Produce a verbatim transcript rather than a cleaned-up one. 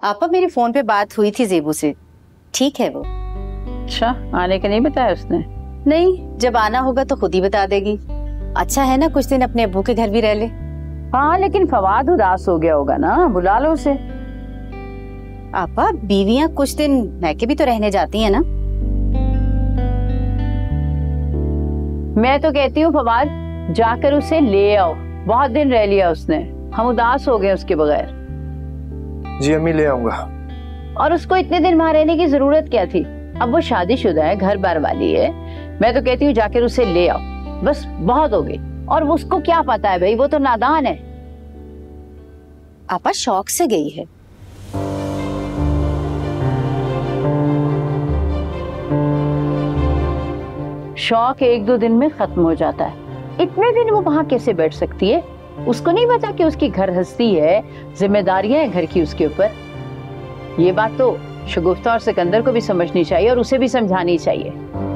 आपा मेरी फोन पे बात हुई थी जेबू से, ठीक है वो। अच्छा, आने के नहीं बताया उसने? नहीं, जब आना होगा तो खुद ही बता देगी। अच्छा है ना, कुछ दिन अपने अब्बू के घर भी रह ले। हाँ, लेकिन फवाद उदास हो गया होगा ना, बुला लो उसे। आपा बीवियां कुछ दिन मैके भी तो रहने जाती हैं ना। मैं तो कहती हूँ फवाद, जाकर उसे ले आओ, बहुत दिन रह लिया उसने, हम उदास हो गए उसके बगैर। जी अम्मी, ले आऊंगा। और उसको इतने दिन वहां रहने की जरूरत क्या थी? अब वो शादीशुदा है, घर बार वाली है। मैं तो कहती हूँ जाकर उसे ले आओ, बस बहुत हो गई। और उसको क्या पता है भाई, वो तो नादान है। आपा शौक से गई है। शौक एक दो दिन में खत्म हो जाता है, इतने दिन वो वहां कैसे बैठ सकती है? उसको नहीं पता कि उसकी घर हस्ती है, जिम्मेदारियां हैं घर की उसके ऊपर। ये बात तो शगुफ्ता और सिकंदर को भी समझनी चाहिए और उसे भी समझानी चाहिए।